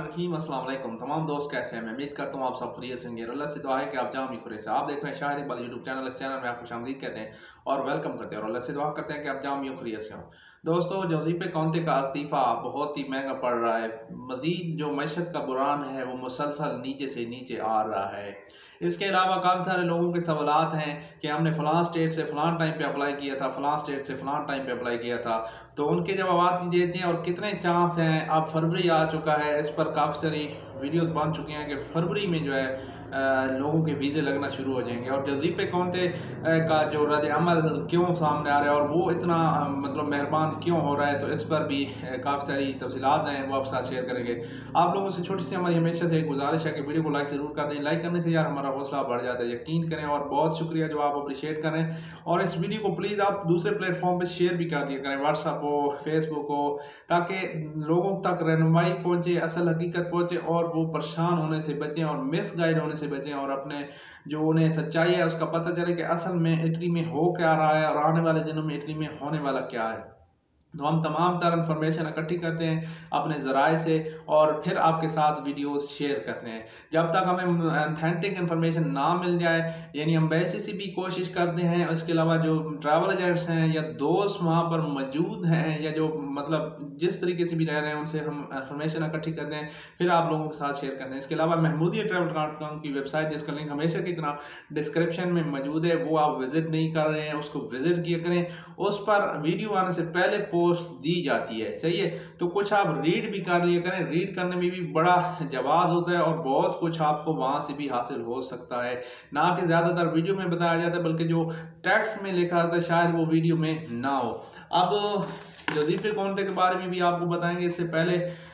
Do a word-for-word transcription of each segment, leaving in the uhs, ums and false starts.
रहीम अस्सलाम वालेकुम। तमाम दोस्त कैसे हैं? मैं उम्मीद करता हूँ आप सब खैरियत से होंगे। अल्लाह से दुआ है कि आप जाम खुरे से। आप देख रहे हैं शाहिद इकबाल यूट्यूब चैनल। इस चैनल में आपको खुशामदीद कहते हैं और वेलकम करते हैं और अल्लाह से दुआ करते हैं कि आप जाम खुरियत से हों। दोस्तों, जोज़िपे कॉन्ते का इस्तीफ़ा बहुत ही महंगा पड़ रहा है। मज़ीद जो मैशत का बुरान है वो मुसलसल नीचे से नीचे आ रहा है। इसके अलावा काफ़ी सारे लोगों के सवालात हैं कि हमने फ़लाँ स्टेट से फ़लाँ टाइम पे अप्लाई किया था, फ़लाँ स्टेट से फ़लाँ टाइम पे अप्लाई किया था, तो उनके जवाब नहीं देते हैं और कितने चांस हैं। अब फरवरी आ चुका है, इस पर काफ़ी सारी वीडियोस बन चुकी हैं कि फरवरी में जो है आ, लोगों के वीज़े लगना शुरू हो जाएंगे। और जोज़िपे कॉन्ते का जो रद्द अमल क्यों सामने आ रहा है और वो इतना आ, मतलब मेहरबान क्यों हो रहा है, तो इस पर भी काफ़ी सारी तफसीलात हैं, वो आपके साथ शेयर करेंगे। आप लोगों से छोटी सी हमारी हमेशा से एक गुजारिश है कि वीडियो को लाइक ज़रूर कर दें। लाइक करने से यार हमारा हौसला बढ़ जाता है, यकीन करें। और बहुत शुक्रिया जो आप अप्रिशिएट करें। और इस वीडियो को प्लीज़ आप दूसरे प्लेटफॉर्म पर शेयर भी कर दिया करें, व्हाट्सअप हो, फेसबुक हो, ताकि लोगों तक रहनुमाई पहुँचे, असल हकीकत पहुँचे और वो परेशान होने से बचें और मिस गाइड होने से बचें और अपने जो उन्हें सच्चाई है उसका पता चले कि असल में इटली में हो क्या रहा है और आने वाले दिनों में इटली में होने वाला क्या है। तो हम तमाम तरह इन्फॉर्मेशन इकट्ठी करते हैं अपने ज़राए से और फिर आपके साथ वीडियोस शेयर करते हैं। जब तक हमें ऑथेंटिक इन्फॉर्मेशन ना मिल जाए, यानी एम्बेसी से भी कोशिश करते हैं, उसके अलावा जो ट्रैवल एजेंट्स हैं या दोस्त वहाँ पर मौजूद हैं या जो मतलब जिस तरीके से भी रह रहे हैं उनसे हम इन्फॉर्मेशन इकट्ठी करते हैं, फिर आप लोगों के साथ शेयर करते हैं। इसके अलावा महमूदिया ट्रैवल डॉट कॉम की वेबसाइट, जिसका लिंक हमेशा की तरह डिस्क्रिप्शन में मौजूद है, वो आप विज़िट नहीं कर रहे हैं, उसको विज़िट किया करें। उस पर वीडियो आने से पहले पोस्ट दी जाती है, सही है, तो कुछ आप रीड भी कर लिया करें। रीड करने में भी बड़ा जवाब होता है और बहुत कुछ आपको वहाँ से भी हासिल हो सकता है। ना कि ज़्यादातर वीडियो में बताया जाता है, बल्कि जो टेक्स्ट में लिखा जाता है शायद वो वीडियो में ना हो। अब जोज़िपे कॉन्ते के बारे में भी आपको बताएंगे। इससे पहले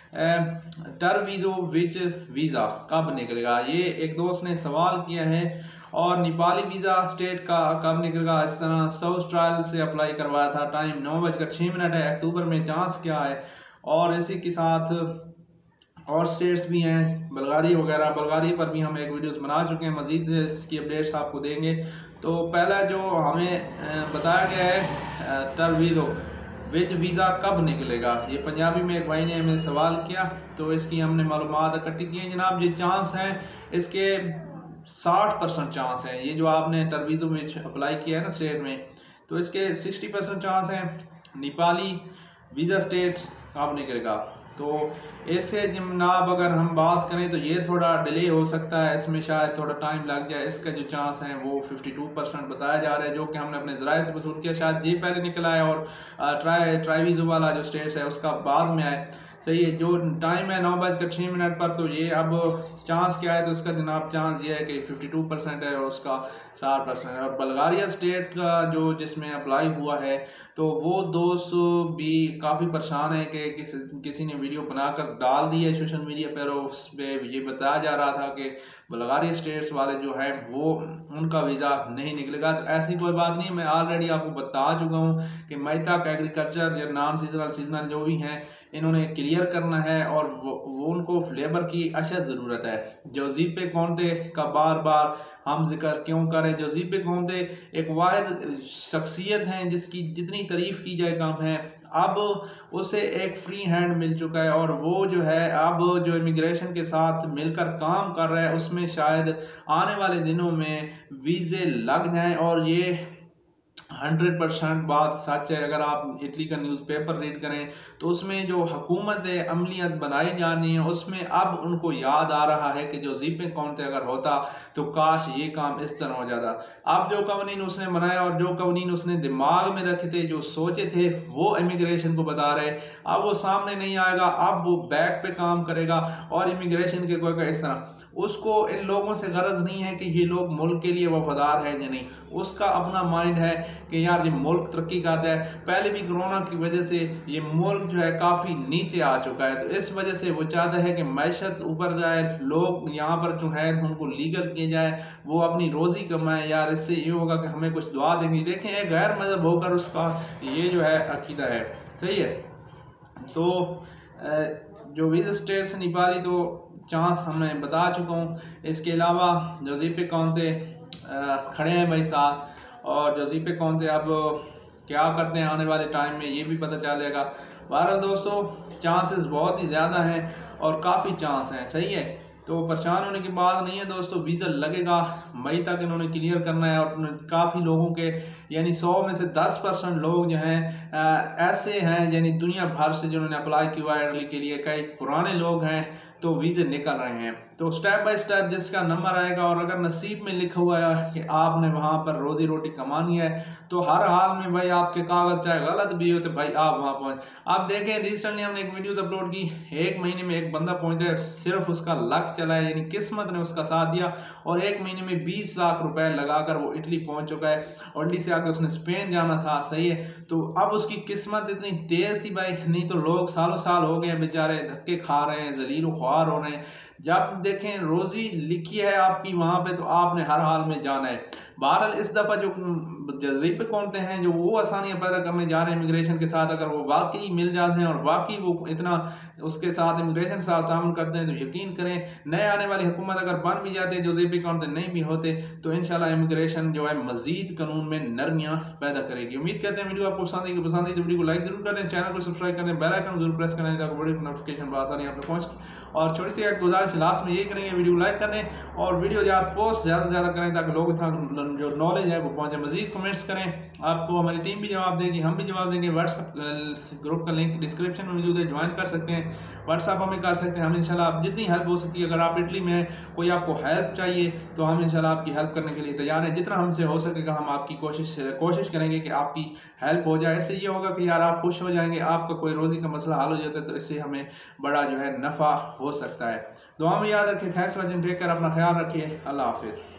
टरवीज़ो विच वीज़ा कब निकलेगा, ये एक दोस्त ने सवाल किया है। और नेपाली वीज़ा स्टेट का कब निकलेगा, इस तरह साउथ ट्रायल से अप्लाई करवाया था, टाइम नौ बजकर छः मिनट है, अक्टूबर में चांस क्या है। और इसी के साथ और स्टेट्स भी हैं, बल्गारिया वगैरह, बल्गारिया पर भी हम एक वीडियोस बना चुके हैं, मज़ीद इसकी अपडेट्स आपको देंगे। तो पहला जो हमें बताया गया है टरवीज़ो विच वीज़ा कब निकलेगा, ये पंजाबी में एक भाई ने हमें सवाल किया, तो इसकी हमने मालूमात इकट्ठी की हैं। जनाब, ये चांस हैं इसके साठ परसेंट चांस हैं। ये जो आपने टरवीज़ो में अप्लाई किया है ना स्टेट में, तो इसके सिक्सटी परसेंट चांस हैं। नेपाली वीज़ा स्टेट कब निकलेगा, तो इससे जनाब अगर हम बात करें तो ये थोड़ा डिले हो सकता है, इसमें शायद थोड़ा टाइम लग जाए। इसका जो चांस है वो बावन परसेंट बताया जा रहा है, जो कि हमने अपने ज़राए से वसूल किया। शायद ये पहले निकला है और ट्राई ट्राईवीज़ो वाला जो स्टेट्स है उसका बाद में आए, सही है। जो टाइम है नौ बजकर छः मिनट पर, तो ये अब चांस क्या है, तो इसका जनाब चांस ये है कि बावन परसेंट है और उसका साठ परसेंट है। और बल्गारिया स्टेट का जो जिसमें अप्लाई हुआ है, तो वो दोस्त भी काफ़ी परेशान है कि किसी किसी ने वीडियो बनाकर डाल दी है सोशल मीडिया पर, उस पर ये बताया जा रहा था कि बल्गारिया स्टेट्स वाले जो है वो उनका वीज़ा नहीं निकलेगा। तो ऐसी कोई बात नहीं, मैं ऑलरेडी आपको बता चुका हूँ कि माइताक एग्रीकल्चर या नॉन सीजनल सीजनल जो भी हैं, इन्होंने क्लियर करना है और वो, वो उनको लेबर की अशद ज़रूरत है। जोज़िपे कॉन्ते का बार बार हम जिक्र क्यों करें, जोज़िपे कॉन्ते एक वाहिद शख्सियत हैं जिसकी जितनी तारीफ़ की जाए कम है। अब उसे एक फ्री हैंड मिल चुका है और वो जो है अब जो इमिग्रेशन के साथ मिलकर काम कर रहा है, उसमें शायद आने वाले दिनों में वीज़े लग जाएं। और ये हंड्रेड परसेंट बात सच है। अगर आप इटली का न्यूज़पेपर रीड करें तो उसमें जो हुकूमत अमलियत बनाई जानी है, उसमें अब उनको याद आ रहा है कि जोज़िपे कॉन्ते अगर होता तो काश ये काम इस तरह हो जाता। अब जो कवानीन उसने बनाया और जो कवानीन उसने दिमाग में रखे थे, जो सोचे थे, वो इमिग्रेशन को बता रहे, अब वो सामने नहीं आएगा, अब वो बैक पे काम करेगा। और इमिग्रेशन के कोई इस तरह उसको इन लोगों से गरज नहीं है कि ये लोग मुल्क के लिए वफादार हैं या नहीं, उसका अपना माइंड है कि यार ये मुल्क तरक्की कर जाए। पहले भी कोरोना की वजह से ये मुल्क जो है काफ़ी नीचे आ चुका है, तो इस वजह से वो चाहता है कि मैशत ऊपर जाए, लोग यहाँ पर जो है उनको लीगल किए जाए, वो अपनी रोज़ी कमाएं। यार इससे ये होगा कि हमें कुछ दुआ देंगे। देखें, एक गैर मज़हब होकर उसका ये जो है अकीदा है, सही है। तो जो वीज़ा स्टेट से नेपाली तो चांस हमने बता चुका हूँ। इसके अलावा जोज़िपे कॉन्ते खड़े हैं भाई साथ, और जोज़िपे कॉन्ते अब क्या करते हैं आने वाले टाइम में ये भी पता चलेगा। बहरहाल दोस्तों चांसेस बहुत ही ज़्यादा हैं और काफ़ी चांस हैं, सही है। तो परेशान होने की बात नहीं है दोस्तों, वीज़ा लगेगा, मई तक इन्होंने क्लियर करना है। और काफ़ी लोगों के यानी सौ में से दस परसेंट लोग जो हैं ऐसे हैं यानी दुनिया भर से जिन्होंने अप्लाई किया है इटली के लिए, कई पुराने लोग हैं तो वीज़े निकल रहे हैं। तो स्टेप बाय स्टेप जिसका नंबर आएगा और अगर नसीब में लिखा हुआ है कि आपने वहाँ पर रोज़ी रोटी कमानी है तो हर हाल में भाई आपके कागज़ चाहे गलत भी हो तो भाई आप वहाँ पहुँच। आप देखें रिसेंटली हमने एक वीडियो अपलोड की, एक महीने में एक बंदा पहुँचा, सिर्फ उसका लक चला है यानी किस्मत ने उसका साथ दिया और एक महीने में बीस लाख रुपए लगाकर वो इटली पहुँच चुका है। और इटली से आकर उसने स्पेन जाना था, सही है। तो अब उसकी किस्मत इतनी तेज़ थी भाई, नहीं तो लोग सालों साल हो गए बेचारे धक्के खा रहे हैं, जलील ख्वार हो रहे हैं। जब देखें रोज़ी लिखी है आपकी वहाँ पे तो आपने हर हाल में जाना है। बहरहाल इस दफ़ा जो जजीबे कौनते हैं जो वो आसानियाँ पैदा करने जा रहे हैं इमिग्रेशन के साथ, अगर वो वाकई मिल जाते हैं और वाकई वो इतना उसके साथ इमिग्रेशन के साथ ताउन करते हैं तो यकीन करें नए आने वाली हुकूमत अगर बन भी जाते हैं जजीबे कौनते नहीं भी होते तो इंशाल्लाह इमिग्रेशन जो है मजीद कानून में नरमियाँ पैदा करेगी। उम्मीद करते हैं वीडियो आपको पसंद आएगी, पसंद आई तो वीडियो को लाइक जरूर करें, चैनल को सब्सक्राइब करें, बेल आइकन जरूर प्रेस करें ताकि वीडियो नोटिफिकेशन आसानी आप तक पहुँच। और छोटी सी एक गुजारिश लास्ट में यही करेंगे, वीडियो लाइक करें और वीडियो यार पोस्ट ज़्यादा से ज़्यादा करें ताकि लोग तक जो नॉलेज है वो पहुँचे। मजीद कमेंट्स करें, आपको हमारी टीम भी जवाब देगी, हम भी जवाब देंगे। व्हाट्सअप ग्रुप का लिंक डिस्क्रिप्शन में मौजूद है, ज्वाइन कर सकते हैं, व्हाट्सअप हमें कर सकते हैं। हम इंशाल्लाह आप जितनी हेल्प हो सकती है, अगर आप इटली में हैं कोई आपको हेल्प चाहिए तो हम इंशाल्लाह आपकी हेल्प करने के लिए तैयार हैं। जितना हमसे हो सकेगा हम आपकी कोशिश कोशिश करेंगे कि आपकी हेल्प हो जाए। इससे ये होगा कि यार आप खुश हो जाएंगे, आपका कोई रोज़ी का मसला हल हो जाता है तो इससे हमें बड़ा जो है नफ़ा हो सकता है। दुआ में याद रखिए। Thanks for watching, take care, अपना ख्याल रखिए, अल्लाह हाफिज़।